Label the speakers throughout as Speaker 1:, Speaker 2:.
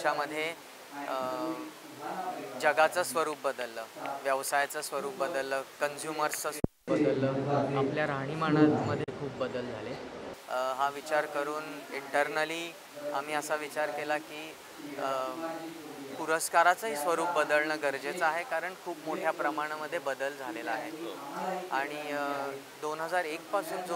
Speaker 1: वर्षामध्ये जगाचं स्वरूप बदललं, व्यवसायाचं स्वरूप बदललं, कन्झ्युमर्सचं स्वरूप बदललं, आपल्या राहणीमानामध्ये खूप बदल झाले. हा विचार करून इंटरनली आम्ही असा विचार केला की पुरस्काराचंही स्वरूप बदलणं गरजेचं आहे, कारण खूप मोठ्या प्रमाणामध्ये बदल झालेला आहे. आणि 2001पासून जो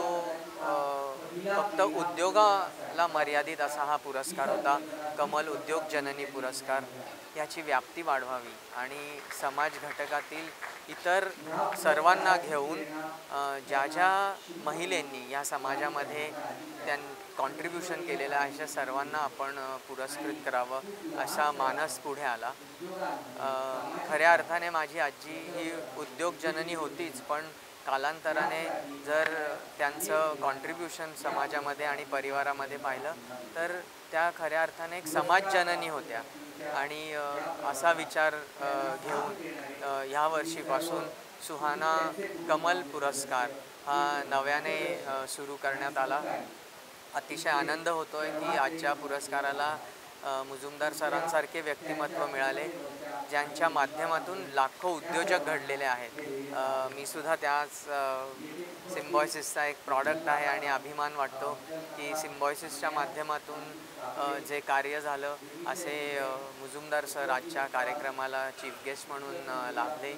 Speaker 1: फक्त उद्योगाला मर्यादित असा हा पुरस्कार होता, कमल उद्योग जननी पुरस्कार, याची व्याप्ती वाढवावी आणि समाज घटकातील इतर सर्वांना घेऊन ज्या ज्या महिलांनी या समाजामध्ये कॉन्ट्रीब्युशन केलेलं आहे अशा सर्वांना आपण पुरस्कृत करावं असा मानस पुढे आला. खऱ्या अर्थाने माझी आजी ही उद्योगजननी होतीच, पण कालांतराने जर त्यांचं कॉन्ट्रीब्युशन समाजामध्ये आणि परिवारामध्ये पाहिलं तर त्या खऱ्या अर्थाने एक समाजजननी होत्या. आणि असा विचार घेऊन ह्या वर्षीपासून सुहाना कमल पुरस्कार हा नव्याने सुरू करण्यात आला. अतिशय आनंद होतो आहे की आजच्या पुरस्काराला मुजुमदार सरांसारखे व्यक्तिमत्व मिळाले, ज्यांच्या माध्यमातून लाखो उद्योजक घडलेले आहेत. मी सुद्धा त्याच सिम्बॉयसिसचा एक प्रॉडक्ट आहे आणि अभिमान वाटतो की सिम्बॉयसिसच्या माध्यमातून जे कार्य झालं, असे मुजुमदार सर आजच्या कार्यक्रमाला चीफ गेस्ट म्हणून लाभले.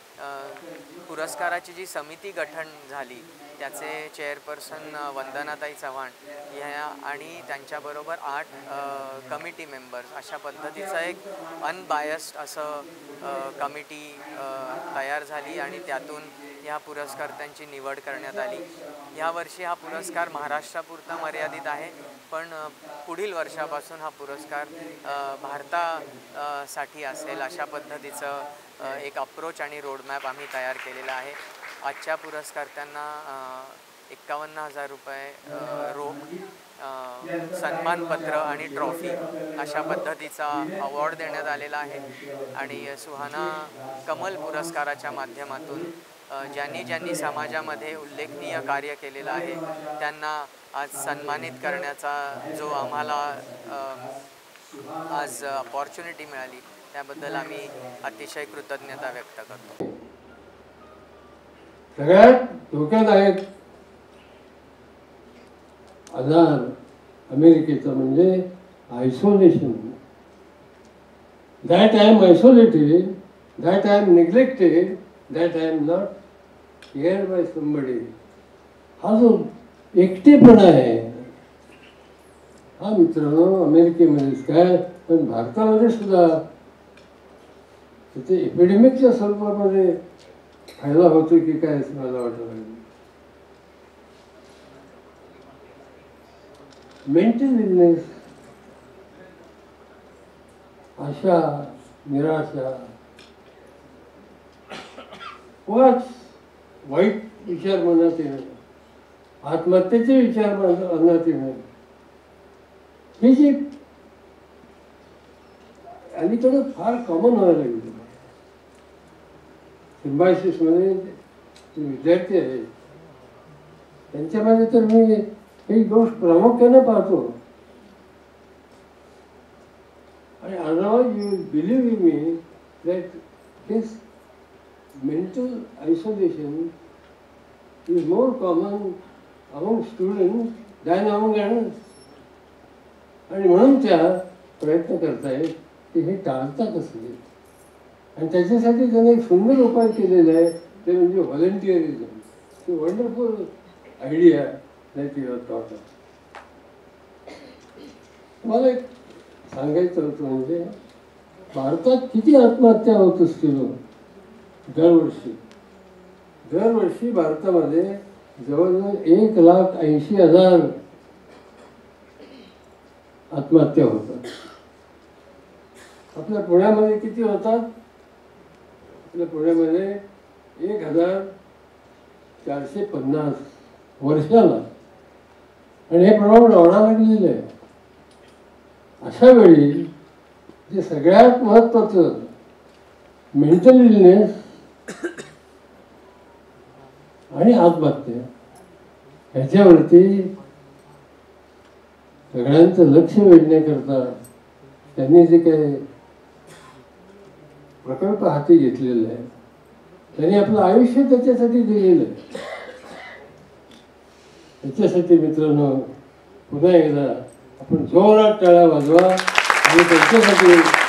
Speaker 1: पुरस्काराची जी समिती गठन झाली त्याचे चेअरपर्सन वंदनाताई चव्हाण ह्या आणि त्यांच्याबरोबर 8 कमिटी मेंबर्स अशा पद्धतीचं एक अनबायस्ड असं कमिटी तयार झाली आणि त्यातून ह्या पुरस्कर्त्यांची निवड करण्यात आली. यावर्षी हा पुरस्कार महाराष्ट्रापुरता मर्यादित आहे, पण पुढील वर्षापासून हा पुरस्कार भारतासाठी असेल अशा पद्धतीचं एक अप्रोच आणि रोडमॅप आम्ही तयार केलेला आहे. आजच्या पुरस्कर्त्यांना 51,000 रुपये रोख, सन्मानपत्र आणि ट्रॉफी अशा पद्धतीचा अवॉर्ड देण्यात आलेला आहे. आणि सुहाना कमल पुरस्काराच्या माध्यमातून ज्यांनी ज्यांनी समाजामध्ये उल्लेखनीय कार्य केलेलं आहे त्यांना आज सन्मानित करण्याचा जो आम्हाला आज अपॉर्च्युनिटी मिळाली त्याबद्दल आम्ही अतिशय कृतज्ञता व्यक्त करतो.
Speaker 2: सगळ्यात धोक्यादायक आजार अमेरिकेचा म्हणजे isolation. That I am isolated, that I am neglected, that I am not cared by somebody. हा जो एकटेपणा आहे हा मित्रांनो अमेरिकेमध्येच काय पण भारतामध्ये सुद्धा तिथे एपिडेमिकच्या स्वरूपामध्ये फायदा होतो की काय असं मला वाटत नाही. मेंटल इलनेस, आशा, निराशा, वाच वाईट विचार मनात येणं, आत्महत्येचे विचार मनात येणं, हे जे अलीकडे फार कॉमन व्हायला लागले. सिम्बायसिसमध्ये जे विद्यार्थी आहेत त्यांच्यामध्ये तर मी ही गोष्ट प्रामुख्याने पाहतो. आणि otherwise you will believe me that this mental isolation is more common among students than among adults. आणि म्हणून त्या प्रयत्न करतायत की हे टाळता कसं. आणि त्याच्यासाठी त्याने एक सुंदर उपाय केलेला आहे, ते म्हणजे व्हॉलंटिअरिझम. ती wonderful idea that you have thought of. मला एक सांगायचं होतं म्हणजे भारतात किती आत्महत्या होत असतील दरवर्षी भारतामध्ये जवळजवळ 1,80,000 आत्महत्या होतात. आपल्या पुण्यामध्ये किती होतात? आपल्या पुण्यामध्ये 1,450 वर्षाला. आणि हे प्रमाण वाढायला लागलेलं आहे. अशा वेळी जे सगळ्यात महत्त्वाचं मेंटल इलनेस आणि आत्महत्या ह्याच्यावरती सगळ्यांचं लक्ष वेधण्याकरता त्यांनी जे काही प्रकल्प हाती घेतलेला आहे, त्यांनी आपलं आयुष्य त्याच्यासाठी दिलेलं आहे. त्याच्यासाठी मित्रांनो पुन्हा एकदा आपण जोरात टाळ्या वाजवा आणि त्यांच्यासाठी